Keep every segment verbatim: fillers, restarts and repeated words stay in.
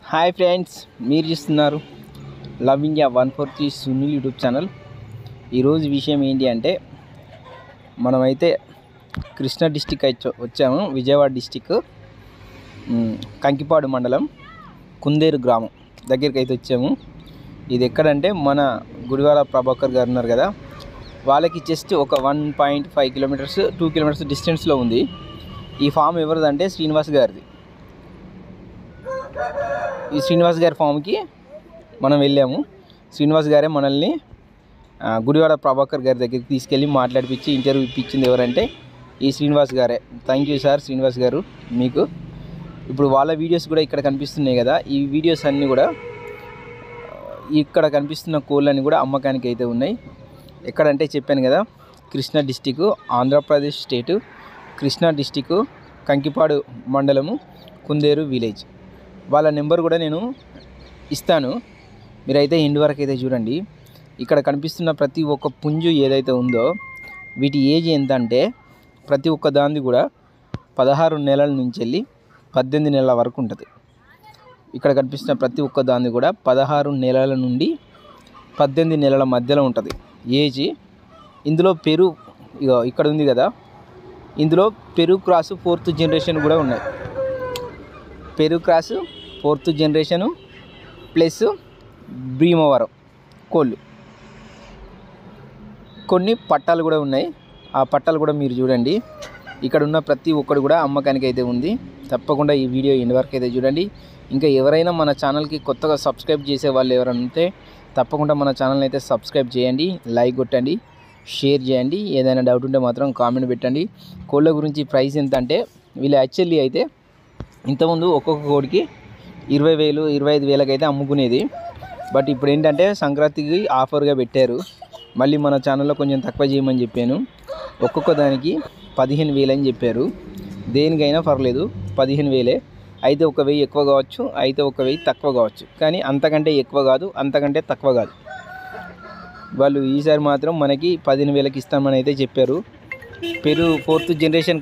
Hi friends, మీరు చూస్తున్నారు love India one four three Sunil YouTube channel. ఈరోజు విషయం ఏంటి అంటే, మనమైతే కృష్ణా డిస్టిక్ అయితే వచ్చాము. విజయవాడ డిస్టిక్ కంకిపాడు మండలం కుందేరు గ్రామం దగ్గరికి అయితే వచ్చాము. ఇది ఎక్కడంటే మన గుడివాడ ప్రభాకర్ గారు ఉన్నారు కదా, వాళ్ళకి జస్ట్ ఒక one point five kilometres two kilometres డిస్టెన్స్లో ఉంది. ఈ ఫామ్ ఎవరిదంటే శ్రీనివాస్ గారిది. ఈ శ్రీనివాస్ గారి ఫామ్కి మనం వెళ్ళాము. శ్రీనివాస్ గారే మనల్ని గుడివాడ ప్రభాకర్ గారి దగ్గరికి తీసుకెళ్ళి మాట్లాడిపించి ఇంటర్వ్యూ ఇప్పించింది ఎవరంటే ఈ శ్రీనివాస్ గారే. థ్యాంక్ యూ సార్ శ్రీనివాస్ గారు మీకు. ఇప్పుడు వాళ్ళ వీడియోస్ కూడా ఇక్కడ కనిపిస్తున్నాయి కదా, ఈ వీడియోస్ అన్నీ కూడా ఇక్కడ కనిపిస్తున్న కోళ్ళన్నీ కూడా అమ్మకానికి అయితే ఉన్నాయి. ఎక్కడంటే చెప్పాను కదా, Krishna district Andhra Pradesh state, Krishna district Kankipadu మండలము కుందేరు విలేజ్. వాళ్ళ నెంబర్ కూడా నేను ఇస్తాను, మీరైతే ఎండ్ వరకు అయితే చూడండి. ఇక్కడ కనిపిస్తున్న ప్రతి ఒక్క పుంజు ఏదైతే ఉందో వీటి ఏజ్ ఎంత అంటే ప్రతి ఒక్క దాన్ని కూడా పదహారు నెలల నుంచి వెళ్ళి పద్దెనిమిది నెలల వరకు ఉంటుంది. ఇక్కడ కనిపిస్తున్న ప్రతి ఒక్క దాన్ని కూడా పదహారు నెలల నుండి పద్దెనిమిది నెలల మధ్యలో ఉంటుంది ఏజ్. ఇందులో పెరు ఇక ఇక్కడ ఉంది కదా, ఇందులో పెరు క్రాసు ఫోర్త్ జనరేషన్ కూడా ఉన్నాయి. Peru cross fourth generation plus Bhimavaram కోళ్ళు, కొన్ని పట్టాలు కూడా ఉన్నాయి. ఆ పట్టాలు కూడా మీరు చూడండి. ఇక్కడ ఉన్న ప్రతి ఒక్కడు కూడా అమ్మకానికి అయితే ఉంది. తప్పకుండా ఈ వీడియో ఎండ్ వరకు అయితే చూడండి. ఇంకా ఎవరైనా మన ఛానల్కి కొత్తగా సబ్స్క్రైబ్ చేసే వాళ్ళు ఎవరైనా ఉంటే తప్పకుండా మన ఛానల్ని అయితే సబ్స్క్రైబ్ చేయండి, లైక్ కొట్టండి, షేర్ చేయండి. ఏదైనా డౌట్ ఉంటే మాత్రం కామెంట్ పెట్టండి. కోళ్ళ గురించి ప్రైస్ ఎంత అంటే, వీళ్ళు యాక్చువల్లీ అయితే ఇంతకుముందు ఒక్కొక్క కోడికి ఇరవై వేలు ఇరవై ఐదు వేలకు అయితే అమ్ముకునేది. బట్ ఇప్పుడు ఏంటంటే సంక్రాంతికి ఆఫర్గా పెట్టారు. మళ్ళీ మన ఛానల్లో కొంచెం తక్కువ చేయమని చెప్పాను. ఒక్కొక్క దానికి పదిహేను వేలు అని చెప్పారు. దేనికైనా పర్లేదు, పదిహేను వేలే. అయితే ఒక వెయ్యి ఎక్కువ కావచ్చు, అయితే ఒక వెయ్యి తక్కువ కావచ్చు, కానీ అంతకంటే ఎక్కువ కాదు, అంతకంటే తక్కువ కాదు. వాళ్ళు ఈసారి మాత్రం మనకి పదిహేను వేలకి ఇస్తామని అయితే చెప్పారు. పెరు ఫోర్త్ జనరేషన్కి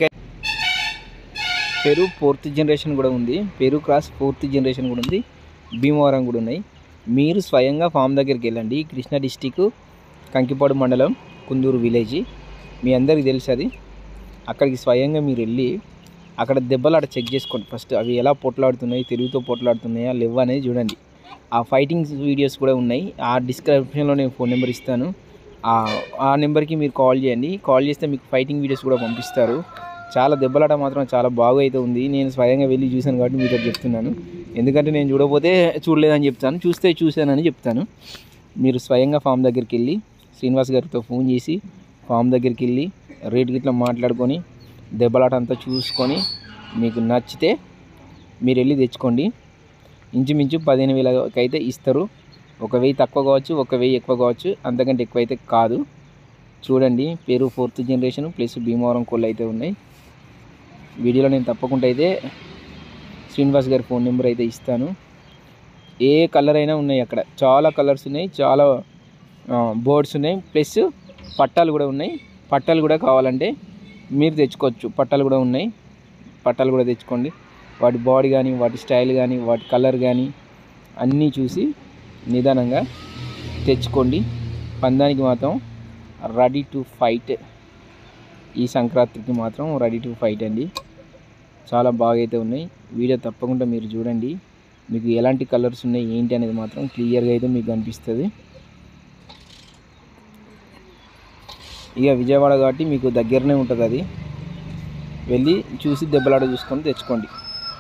పెరు ఫోర్త్ జనరేషన్ కూడా ఉంది, పెరు క్రాస్ ఫోర్త్ జనరేషన్ కూడా ఉంది, భీమవరం కూడా ఉన్నాయి. మీరు స్వయంగా ఫామ్ దగ్గరికి వెళ్ళండి. కృష్ణా డిస్టిక్ కంకిపాడు మండలం కుందూరు విలేజ్, మీ అందరికీ తెలుసు అది. అక్కడికి స్వయంగా మీరు వెళ్ళి అక్కడ దెబ్బలు అక్కడ చెక్ చేసుకోండి. ఫస్ట్ అవి ఎలా పొట్లాడుతున్నాయి, తెలుగుతో పొట్లాడుతున్నాయా లేవా అనేది చూడండి. ఆ ఫైటింగ్స్ వీడియోస్ కూడా ఉన్నాయి. ఆ డిస్క్రిప్షన్లో నేను ఫోన్ నెంబర్ ఇస్తాను. ఆ నెంబర్కి మీరు కాల్ చేయండి. కాల్ చేస్తే మీకు ఫైటింగ్ వీడియోస్ కూడా పంపిస్తారు. చాలా దెబ్బలాట మాత్రం చాలా బాగా అయితే ఉంది. నేను స్వయంగా వెళ్ళి చూశాను కాబట్టి మీతో చెప్తున్నాను. ఎందుకంటే నేను చూడకపోతే చూడలేదని చెప్తాను, చూస్తే చూశానని చెప్తాను. మీరు స్వయంగా ఫామ్ దగ్గరికి వెళ్ళి శ్రీనివాస్ గారితో ఫోన్ చేసి ఫామ్ దగ్గరికి వెళ్ళి రేట్ గిట్లా మాట్లాడుకొని దెబ్బలాట అంతా చూసుకొని మీకు నచ్చితే మీరు వెళ్ళి తెచ్చుకోండి. ఇంచుమించు పదిహేను వేలకి అయితే ఇస్తారు. ఒక వెయ్యి తక్కువ కావచ్చు, ఒక వెయ్యి ఎక్కువ కావచ్చు, అంతకంటే ఎక్కువ అయితే కాదు. చూడండి, పేరు ఫోర్త్ జనరేషన్ ప్లస్ భీమవరం కోళ్ళు అయితే ఉన్నాయి. వీడియోలో నేను తప్పకుండా అయితే శ్రీనివాస్ గారి ఫోన్ నెంబర్ అయితే ఇస్తాను. ఏ కలర్ అయినా ఉన్నాయి, అక్కడ చాలా కలర్స్ ఉన్నాయి, చాలా బోర్డ్స్ ఉన్నాయి, ప్లస్ పట్టాలు కూడా ఉన్నాయి. పట్టాలు కూడా కావాలంటే మీరు తెచ్చుకోవచ్చు, పట్టాలు కూడా ఉన్నాయి. పట్టాలు కూడా తెచ్చుకోండి. వాటి బాడీ కానీ, వాటి స్టైల్ కానీ, వాటి కలర్ కానీ అన్నీ చూసి నిదానంగా తెచ్చుకోండి. పందానికి మాత్రం రెడీ టు ఫైట్. ఈ సంక్రాంతికి మాత్రం రెడీ టు ఫైట్ అండి. చాలా బాగా అయితే ఉన్నాయి. వీడియో తప్పకుండా మీరు చూడండి. మీకు ఎలాంటి కలర్స్ ఉన్నాయి ఏంటి అనేది మాత్రం క్లియర్గా అయితే మీకు కనిపిస్తుంది. ఇక విజయవాడ కాబట్టి మీకు దగ్గరనే ఉంటుంది, అది వెళ్ళి చూసి దెబ్బలాట చూసుకొని తెచ్చుకోండి.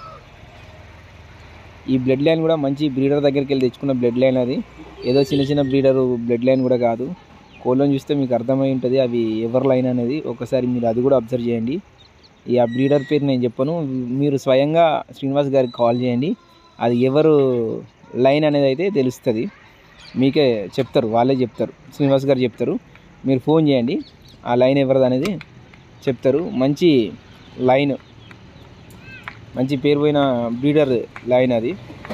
ఈ బ్లడ్ లైన్ కూడా మంచి బ్రీడర్ దగ్గరికి వెళ్ళి తెచ్చుకున్న బ్లడ్ లైన్ అది. ఏదో చిన్న చిన్న బ్రీడర్ బ్లడ్ లైన్ కూడా కాదు. కోళ్ళని చూస్తే మీకు అర్థమై ఉంటుంది అవి ఎవరి లైన్ అనేది. ఒకసారి మీరు అది కూడా అబ్జర్వ్ చేయండి. ఈ ఆ బ్రీడర్ పేరు నేను చెప్పను, మీరు స్వయంగా శ్రీనివాస్ గారికి కాల్ చేయండి. అది ఎవరు లైన్ అనేది అయితే తెలుస్తుంది, మీకే చెప్తారు, వాళ్ళే చెప్తారు, శ్రీనివాస్ గారు చెప్తారు. మీరు ఫోన్ చేయండి, ఆ లైన్ ఎవరిది అనేది చెప్తారు. మంచి లైన్, మంచి పేరు పోయిన బ్రీడర్ లైన్ అది.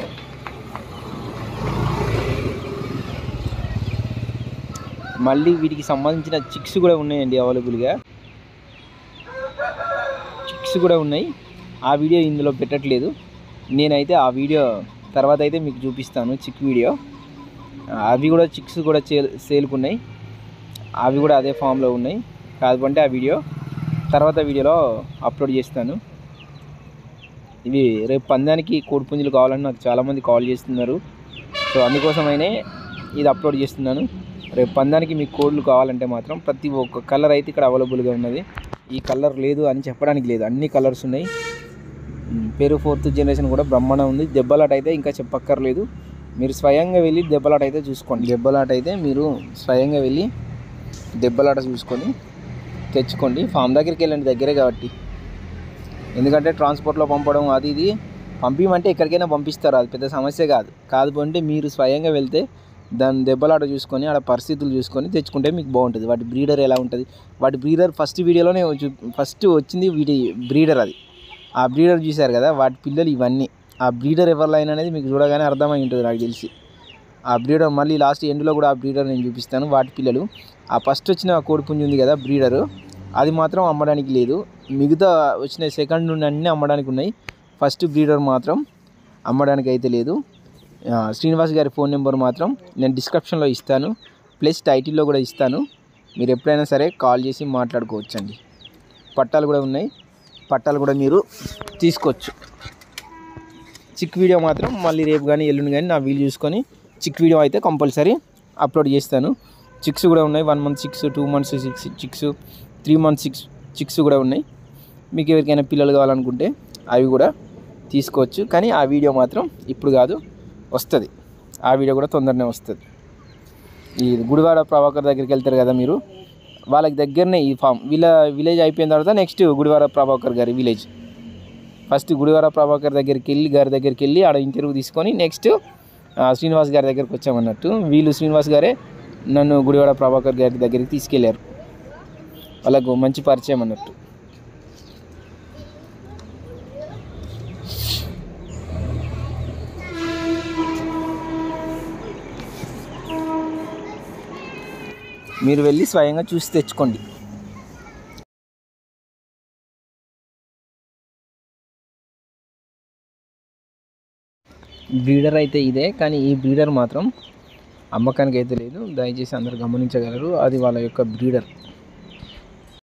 మళ్ళీ వీటికి సంబంధించిన చిక్స్ కూడా ఉన్నాయండి అవైలబుల్గా. చిక్స్ కూడా ఉన్నాయి. ఆ వీడియో ఇందులో పెట్టట్లేదు. నేనైతే ఆ వీడియో తర్వాత అయితే మీకు చూపిస్తాను చిక్ వీడియో. అవి కూడా చిక్స్ కూడా సేల్ సేల్కున్నాయి, అవి కూడా అదే ఫామ్లో ఉన్నాయి. కాకపోతే ఆ వీడియో తర్వాత వీడియోలో అప్లోడ్ చేస్తాను. ఇవి రేపు పందానికి కోడిపుంజులు కావాలని నాకు చాలామంది కాల్ చేస్తున్నారు. సో అందుకోసమైనే ఇది అప్లోడ్ చేస్తున్నాను. రేపు పందానికి మీకు కోడ్లు కావాలంటే మాత్రం ప్రతి ఒక్క కలర్ అయితే ఇక్కడ అవైలబుల్గా ఉన్నది. ఈ కలర్ లేదు అని చెప్పడానికి లేదు, అన్ని కలర్స్ ఉన్నాయి. పేరు ఫోర్త్ జనరేషన్ కూడా బ్రహ్మాండం ఉంది. దెబ్బలాట అయితే ఇంకా చెప్పక్కర్లేదు, మీరు స్వయంగా వెళ్ళి దెబ్బలాట అయితే చూసుకోండి. దెబ్బలాట అయితే మీరు స్వయంగా వెళ్ళి దెబ్బలాట చూసుకొని తెచ్చుకోండి. ఫామ్ దగ్గరికి వెళ్ళండి, దగ్గరే కాబట్టి. ఎందుకంటే ట్రాన్స్పోర్ట్లో పంపడం అది ఇది పంపించమంటే ఎక్కడికైనా పంపిస్తారు, అది పెద్ద సమస్య కాదు. కాదు అంటే మీరు స్వయంగా వెళ్తే దాని దెబ్బలాట చూసుకొని ఆడ పరిస్థితులు చూసుకొని తెచ్చుకుంటే మీకు బాగుంటుంది. వాటి బ్రీడర్ ఎలా ఉంటుంది, వాటి బ్రీడర్ ఫస్ట్ వీడియోలోనే ఫస్ట్ వచ్చింది వీటి బ్రీడర్, అది ఆ బ్రీడర్ చూశారు కదా, వాటి పిల్లలు ఇవన్నీ. ఆ బ్రీడర్ ఎవరిలైనా అనేది మీకు చూడగానే అర్థమై ఉంటుంది నాకు తెలిసి. ఆ బ్రీడర్ మళ్ళీ లాస్ట్ ఎండ్లో కూడా ఆ బ్రీడర్ నేను చూపిస్తాను. వాటి పిల్లలు ఆ ఫస్ట్ వచ్చిన కోడిపుంజు ఉంది కదా బ్రీడరు, అది మాత్రం అమ్మడానికి లేదు. మిగతా వచ్చిన సెకండ్ నుండి అన్నీ అమ్మడానికి ఉన్నాయి. ఫస్ట్ బ్రీడర్ మాత్రం అమ్మడానికి అయితే లేదు. శ్రీనివాస్ గారి ఫోన్ నెంబర్ మాత్రం నేను డిస్క్రిప్షన్లో ఇస్తాను, ప్లస్ టైటిల్లో కూడా ఇస్తాను. మీరు ఎప్పుడైనా సరే కాల్ చేసి మాట్లాడుకోవచ్చండి. పట్టాలు కూడా ఉన్నాయి, పట్టాలు కూడా మీరు తీసుకోవచ్చు. చిక్ వీడియో మాత్రం మళ్ళీ రేపు కానీ ఎల్లుండి కానీ నా వీలు చూసుకొని చిక్ వీడియో అయితే కంపల్సరీ అప్లోడ్ చేస్తాను. చిక్స్ కూడా ఉన్నాయి, one month six, two months six chicks, three months six chicks కూడా ఉన్నాయి. మీకు ఎవరికైనా పిల్లలు కావాలనుకుంటే అవి కూడా తీసుకోవచ్చు. కానీ ఆ వీడియో మాత్రం ఇప్పుడు కాదు, వస్తుంది. ఆ వీడియో కూడా తొందరనే వస్తుంది. ఈ గుడివాడ ప్రభాకర్ దగ్గరికి వెళ్తారు కదా మీరు, వాళ్ళకి దగ్గరనే ఈ ఫామ్. వీళ్ళ విలేజ్ అయిపోయిన తర్వాత నెక్స్ట్ గుడివాడ ప్రభాకర్ గారి విలేజ్. ఫస్ట్ గుడివాడ ప్రభాకర్ దగ్గరికి వెళ్ళి గారి దగ్గరికి వెళ్ళి ఆడ ఇంటర్వ్యూ తీసుకొని నెక్స్ట్ శ్రీనివాస్ గారి దగ్గరికి వచ్చామన్నట్టు. వీళ్ళు శ్రీనివాస్ గారే నన్ను గుడివాడ ప్రభాకర్ గారి దగ్గరికి తీసుకెళ్ళారు. వాళ్ళకు మంచి పరిచయం అన్నట్టు. మీరు వెళ్ళి స్వయంగా చూసి తెచ్చుకోండి. బ్రీడర్ అయితే ఇదే, కానీ ఈ బ్రీడర్ మాత్రం అమ్మకానికి అయితే లేదు, దయచేసి అందరూ గమనించగలరు. అది వాళ్ళ యొక్క బ్రీడర్.